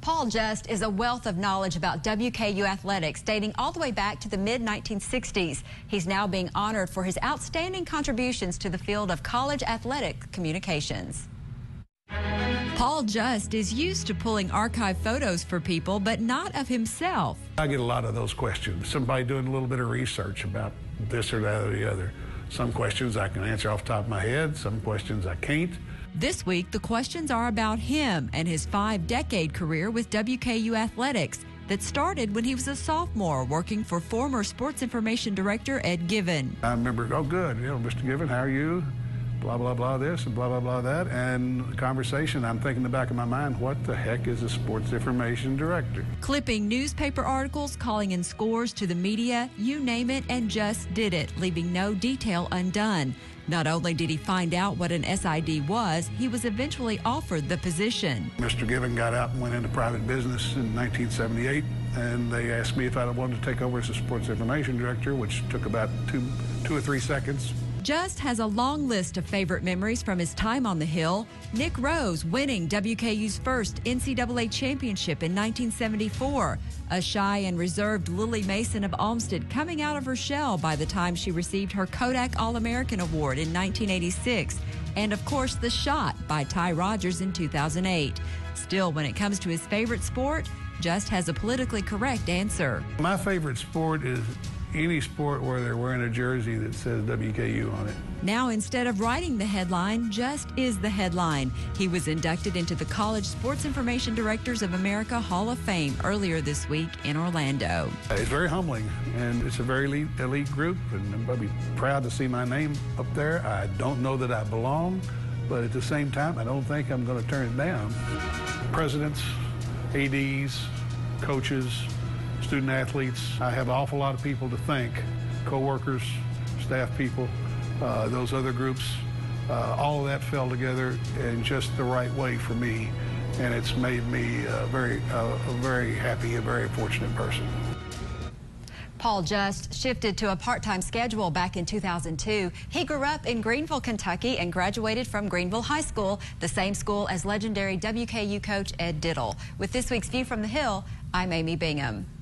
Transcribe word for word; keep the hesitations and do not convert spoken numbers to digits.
Paul Just is a wealth of knowledge about W K U athletics dating all the way back to the mid nineteen sixties. He's now being honored for his outstanding contributions to the field of college athletic communications. Paul Just is used to pulling archive photos for people, but not of himself. I get a lot of those questions. Somebody doing a little bit of research about this or that or the other. Some questions I can answer off the top of my head, some questions I can't. This week, the questions are about him and his five-decade career with W K U Athletics that started when he was a sophomore working for former Sports Information Director Ed Given. I remember, oh, good, you know, Mister Given, how are you? Blah, blah, blah this and blah, blah, blah that. And the conversation, I'm thinking in the back of my mind, what the heck is a Sports Information Director? Clipping newspaper articles, calling in scores to the media, you name it, and Just did it, leaving no detail undone. Not only did he find out what an S I D was, he was eventually offered the position. Mister Given got out and went into private business in nineteen seventy-eight, and they asked me if I wanted to take over as a Sports Information Director, which took about two, two or three seconds. Just has a long list of favorite memories from his time on the Hill. Nick Rose winning W K U's first N C double A championship in nineteen seventy-four. A shy and reserved Lily Mason of Olmsted coming out of her shell by the time she received her Kodak All-American Award in nineteen eighty-six. And, of course, The Shot by Ty Rogers in two thousand eight. Still, when it comes to his favorite sport, Just has a politically correct answer. My favorite sport is any sport where they're wearing a jersey that says W K U on it. Now, instead of writing the headline, Just is the headline. He was inducted into the College Sports Information Directors of America Hall of Fame earlier this week in Orlando. It's very humbling, and it's a very elite, elite group, and I'll be proud to see my name up there. I don't know that I belong, but at the same time, I don't think I'm going to turn it down. Presidents, A Ds, coaches, student athletes. I have an awful lot of people to thank, co-workers, staff people, uh, those other groups. Uh, all of that fell together in just the right way for me, and it's made me uh, very, uh, a very happy and very fortunate person. Paul Just shifted to a part-time schedule back in two thousand two. He grew up in Greenville, Kentucky, and graduated from Greenville High School, the same school as legendary W K U coach Ed Diddle. With this week's View from the Hill, I'm Amy Bingham.